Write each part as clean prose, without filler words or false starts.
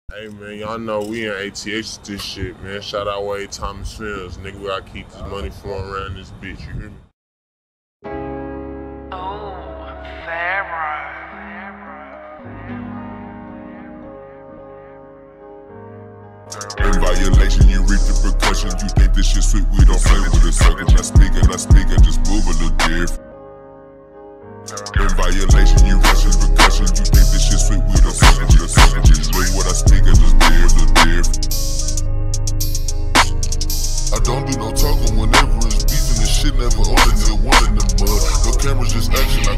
Hey man, y'all know we in ATH this shit, man. Shout out Wade Thomas Films. Nigga, we gotta keep this money flowing around this bitch, you hear me? In violation, you reap the percussion. You think this shit sweet, we don't play with it. Sucker, not speaking, just move a little different. In violation, you rushing percussion. You think this shit sweet, we don't play with it. Sucker, just move what I speak and just be a little different. I don't do no talking whenever it's beefing. This shit never older than one in the mud. No cameras, just action.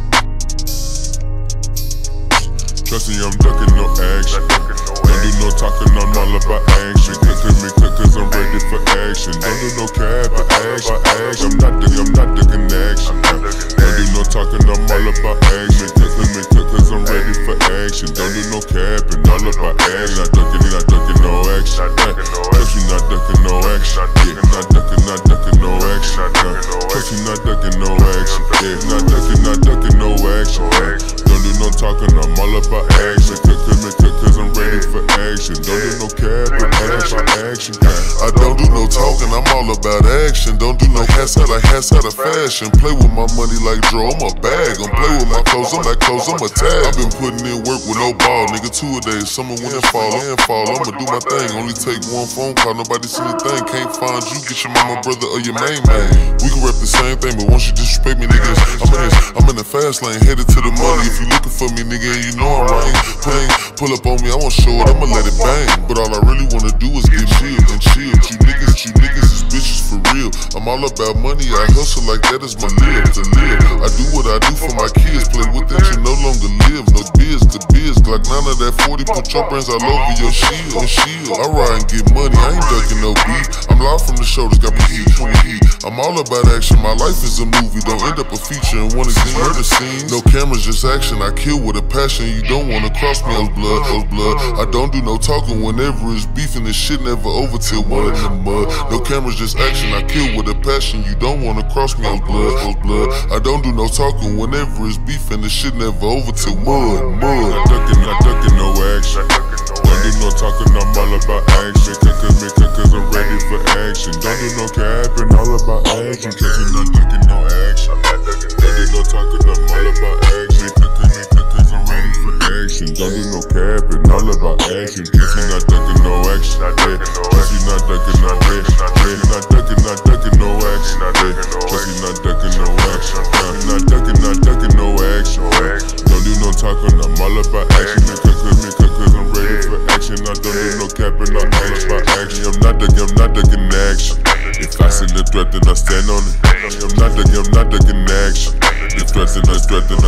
Trusting I'm ducking no action. Don't do no talking, I'm all about action. Cause I'm ready for action. Don't do no cap or action. I'm not ducking action. Don't do no talking, I'm all about action. Cause I'm ready for action. Don't do no cap and all about action. Not ducking no action. Cause you not ducking no action. Yeah, not ducking no action. Cause you not ducking no action. Yeah, not ducking no action. Don't do no talking, I'm all about action. Cause I'm ready for action. Don't do no cap or action. I don't do no talking, I'm all about action. Don't do no hats out of fashion. Play with my money like draw, I'm a bag. I'm play with my clothes, I'm like clothes, I'm a tag. I've been putting in work with no ball, nigga. 2 a day, summer, winter, fall. I'ma do my thing, only take one phone call. Nobody see a thing, can't find you. Get your mama, brother, or your main man. We can rap the same thing, but once you disrespect me, niggas, I'm in the fast lane, headed to the money. If you looking for me, nigga, and you know I'm right. Pull up on me, I won't show it, I'ma let it bang. But all I really wanna do is get chilled and chill. You niggas is bitches for real. I'm all about money, I hustle like that is my live to live. I do what I do for my kids, play with that you no longer live. No biz to biz, Glock 9 of that 40, put your brains all over your shield. I ride and get money, I ain't ducking no beat. I'm live from the shoulders, got me heat. I'm all about action, my life is a movie. Don't end up a feature in one of these murder scenes. No cameras, just action, I kill with a passion. You don't wanna cross me, those blood. I don't do no talking whenever it's beefing. This shit never over till one in the mud. No cameras, just action, I kill with a passion. You don't wanna cross me, those blood. I don't do no talking whenever it's beefing. This shit never over till mud. Not ducking no action. Don't do no talking, I'm all about action. Cause I'm ready for action. Don't do no cap and all about action. Cause you're not ducking no action. Don't do no talking, I'm all about action. Cause I'm ready for action. Don't do no cap and all about action. Cause you're not ducking no action. Cause you're not ducking no action. Not ducking no action. Cause you're not ducking no action. Not ducking no action. Don't do no talking, I'm all about action. Cause I'm ready for action. I don't do no capping, I'm all about action. I'm not ducking action. If I see the threat, then I stand on it. I'm not ducking action. If threats, then I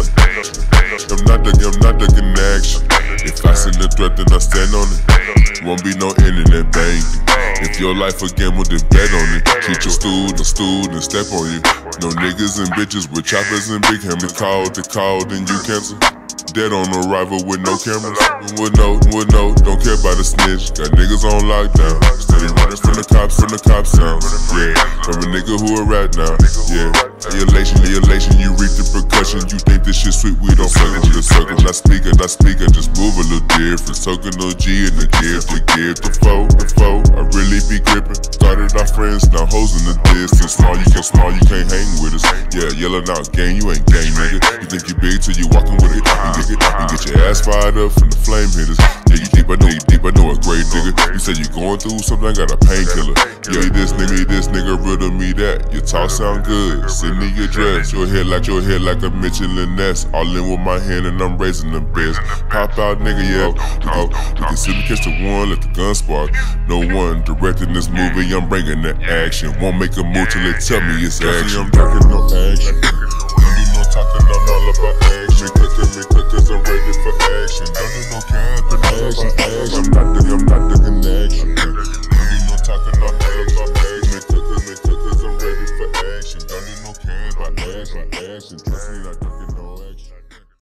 I'm not ducking action. If I see the threat, then I stand on it. Won't be no internet banking. If your life a gamble, then bet on it. Treat your student, step on you. No niggas and bitches with choppers and big hammers. They called, then you cancel. Dead on arrival with no cameras. With no, don't care about a snitch. Got niggas on lockdown. Steady running from the cops sounds. Yeah, from a nigga who a rat now. Yeah, elation, you reap the percussion. You think this shit sweet, we don't fuck with the sucker. Not speaking, just move a little different. Soaking no G in the gift, the foe. I really be gripping. Started our friends, now hoes in the distance. Small, you can't hang with us. Yeah, yelling out gang, you ain't gang, nigga. You think you big till you walking with it. You get your ass fired up from the flame hitters. Yeah, you deep, I know a great nigga. You said you going through something, got a painkiller. Yeah, this nigga riddle me that. Your talk sound good, send me your dress. Your head like a Michelin nest. All in with my hand and I'm raising the best. Pop out, nigga, yeah. We can sit and catch the one, let the gun spark. No one directing this movie, I'm bringing the action. Won't make a move till they tell me it's action. I'm ducking no action. Don't do no talking, I'm all about action. Cause I'm ready for action. Don't do no cap and action. I'm not